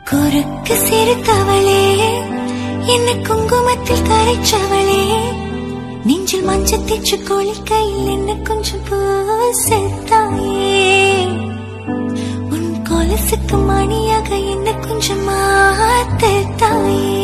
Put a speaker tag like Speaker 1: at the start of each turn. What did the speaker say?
Speaker 1: குறுக்கு சிரித்தவளே, என்ன குங்குமத்தில் கரைச்சவளே, நெஞ்சில் மஞ்சள் தேச்சு குளிக்கையில் என்ன கொஞ்சம் பூசத்தாயே, உன் கொலுசுக்கு மணியாக என்ன கொஞ்சம் மாத்தத்தாயே.